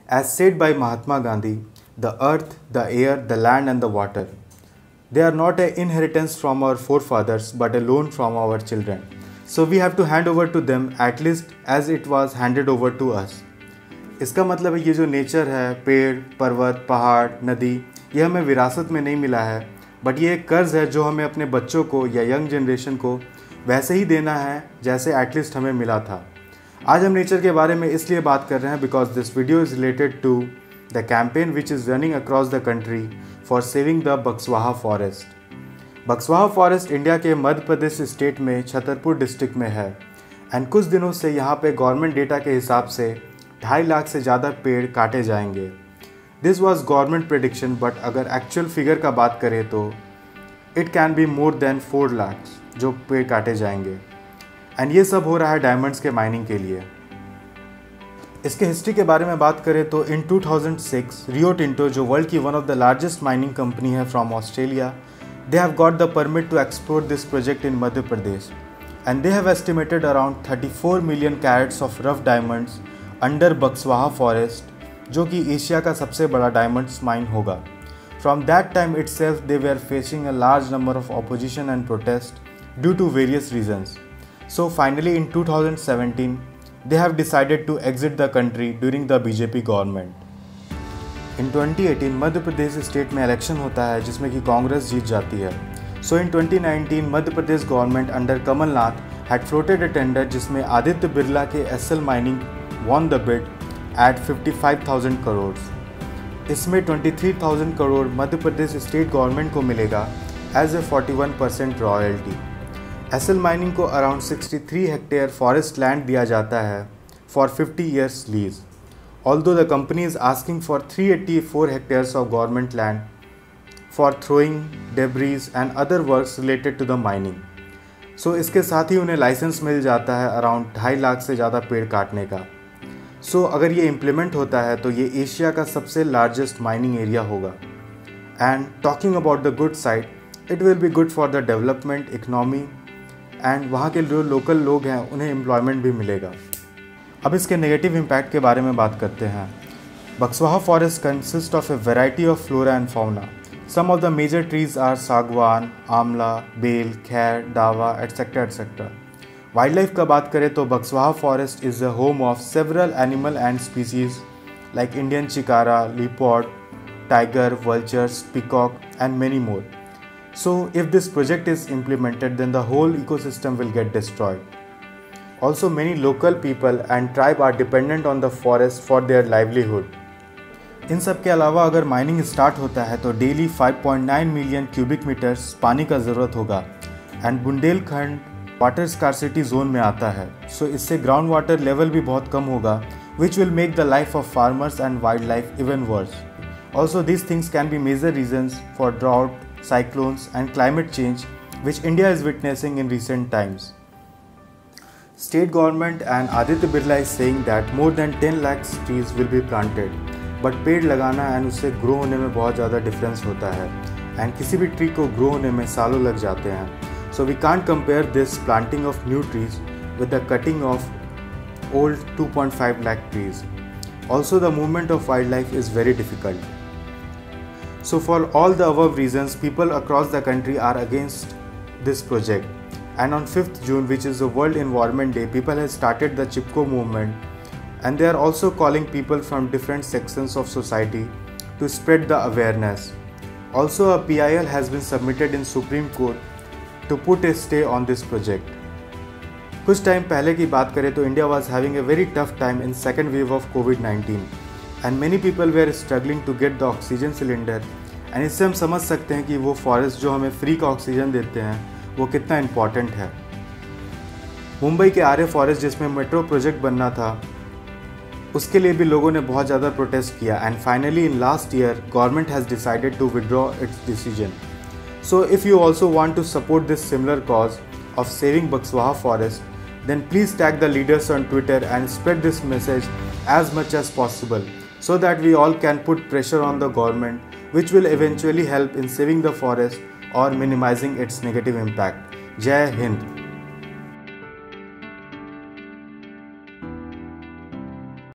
As said by Mahatma Gandhi, the earth, the air, the land and the water, they are not an inheritance from our forefathers but a loan from our children. So we have to hand over to them at least as it was handed over to us. इसका मतलब है ये जो nature है, पेड़, पर्वत, पहाड़, नदी, ये हमें विरासत में नहीं मिला है, बट ये एक कर्ज़ है जो हमें अपने बच्चों को या यंग जनरेशन को वैसे ही देना है जैसे एटलीस्ट हमें मिला था। आज हम नेचर के बारे में इसलिए बात कर रहे हैं because this video is related to the campaign which is running across the country for saving the Buxwaha forest. Buxwaha forest India के मध्य प्रदेश स्टेट में छतरपुर डिस्ट्रिक्ट में है एंड कुछ दिनों से यहाँ पे गवर्नमेंट डेटा के हिसाब से 2.5 लाख से ज़्यादा पेड़ काटे जाएंगे। This was government prediction, but अगर एक्चुअल फिगर का बात करें तो it can be more than 4 lakh जो पेड़ काटे जाएंगे एंड ये सब हो रहा है डायमंड्स के माइनिंग के लिए। इसके हिस्ट्री के बारे में बात करें तो इन 2006 रियो टिंटो, जो वर्ल्ड की one of the largest mining company है from Australia, they have got the permit to explore this project in Madhya Pradesh and they have estimated around 34 million carats of rough diamonds under Buxwaha forest, जो कि Asia का सबसे बड़ा diamonds mine होगा। From that time itself they were facing a large number of opposition and protest due to various reasons. So finally in 2017 they have decided to exit the country during the BJP government. In 2018 Madhya Pradesh state में election होता है जिसमें कि कांग्रेस जीत जाती है। So in 2019 Madhya Pradesh government under Kamal Nath had floated a tender जिसमें आदित्य बिरला के SL Mining won the bid at 55,000 crore. इसमें 23,000 करोड़ मध्य प्रदेश स्टेट गवर्नमेंट को मिलेगा as a 41% royalty. SL mining को अराउंड 63 हेक्टेयर फॉरेस्ट लैंड दिया जाता है for 50 years lease, although the company is asking for 384 hectares of government land for throwing debris and other works related to the mining. So इसके साथ ही उन्हें licence मिल जाता है around 2.5 lakh से ज़्यादा पेड़ काटने का। सो अगर ये इम्प्लीमेंट होता है तो ये एशिया का सबसे लार्जेस्ट माइनिंग एरिया होगा and talking about the good side, it will be good for the development economy and वहाँ के जो लोकल लोग हैं उन्हें एम्प्लॉयमेंट भी मिलेगा। अब इसके नेगेटिव इम्पैक्ट के बारे में बात करते हैं। Buxwaha forest consist of a variety of flora and fauna. Some of the major trees are sagwan, amla, bell, खैर, दावा एटसेट्रा एटसेट्रा। वाइल्ड लाइफ का बात करें तो Buxwaha forest is the home of several animal and species like Indian chikara, leopard, tiger, vultures, peacock and many more. So if this project is implemented then the whole ecosystem will get destroyed. Also many local people and tribe are dependent on the forest for their livelihood. इन सब के अलावा अगर mining start होता है तो daily 5.9 million cubic metres पानी का ज़रूरत होगा and Bundelkhand water scarcity zone में आता है। सो इससे ग्राउंड वाटर लेवल भी बहुत कम होगा which will make the life of farmers and wild life even worse. Also these things can be major reasons for drought, cyclones and climate change which India is witnessing in recent times. State government and Aditya Birla is saying that more than 10 lakhs trees will be planted. But पेड़ लगाना and उससे grow होने में बहुत ज़्यादा difference होता है and किसी भी ट्री को ग्रो होने में सालों लग जाते हैं। So we can't compare this planting of new trees with the cutting of old 2.5 lakh trees. Also the movement of wildlife is very difficult. So for all the above reasons, people across the country are against this project. And on 5th June, which is the World Environment Day, people have started the Chipko movement and they are also calling people from different sections of society to spread the awareness. Also a PIL has been submitted in Supreme Court to put a stay on this project. कुछ time पहले की बात करें तो India was having a very tough time in second wave of COVID-19 and many people were struggling to get the oxygen cylinder and इससे हम समझ सकते हैं कि वो फॉरेस्ट जो हमें फ्री का ऑक्सीजन देते हैं वो कितना इम्पॉर्टेंट है। मुंबई के आर्य फॉरेस्ट जिसमें मेट्रो प्रोजेक्ट बनना था उसके लिए भी लोगों ने बहुत ज़्यादा प्रोटेस्ट किया and finally in last year government has decided to withdraw its decision. So if you also want to support this similar cause of saving Baqswaha forest, then please tag the leaders on Twitter and spread this message as much as possible so that we all can put pressure on the government, which will eventually help in saving the forest or minimizing its negative impact. Jai Hind.